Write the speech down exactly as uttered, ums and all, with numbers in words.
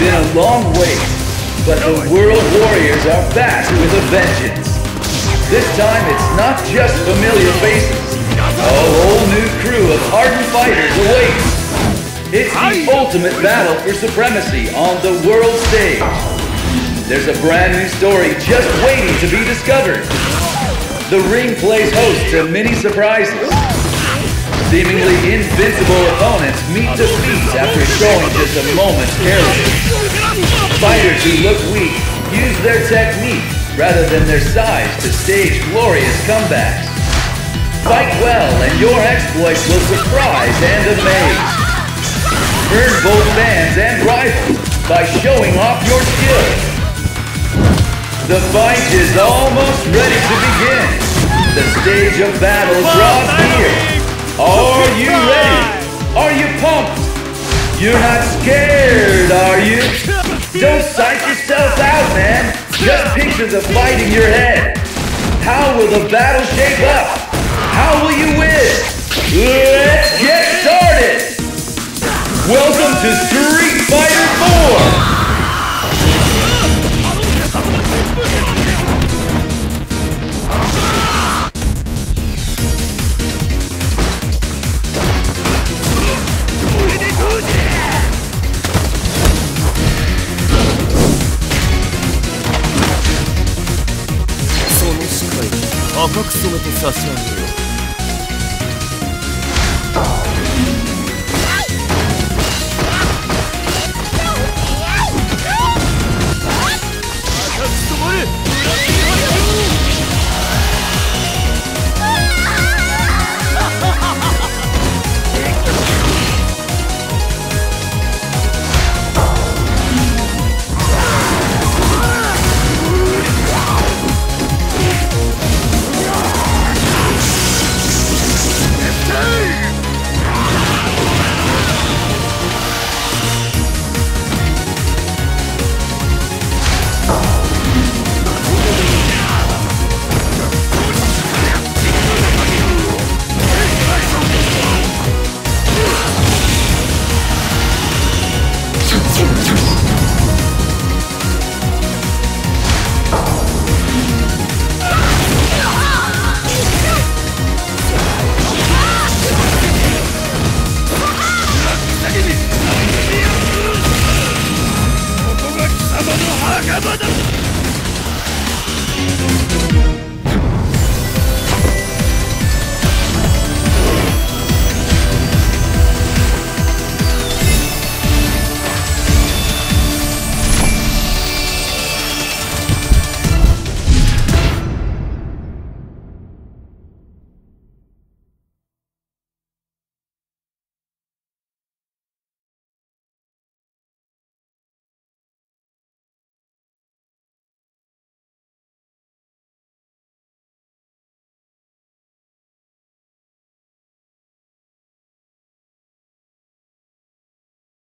been a long wait, but the World Warriors are back with a vengeance. This time it's not just familiar faces. A whole new crew of hardened fighters awaits. It's the ultimate battle for supremacy on the world stage. There's a brand new story just waiting to be discovered. The ring plays host to many surprises. Seemingly invincible opponents meet defeat after showing just a moment's carelessness. Fighters who look weak use their technique rather than their size to stage glorious comebacks. Fight well and your exploits will surprise and amaze. Earn both fans and rivals by showing off your skills. The fight is almost ready to begin. The stage of battle draws near. Are you ready? Are you pumped? You're not scared, are you? Don't psych yourself out, man. Just picture the fight in your head. How will the battle shape up? How will you win? Let's get started! Welcome to Street Fighter four! 赤く染めて差し上げよう。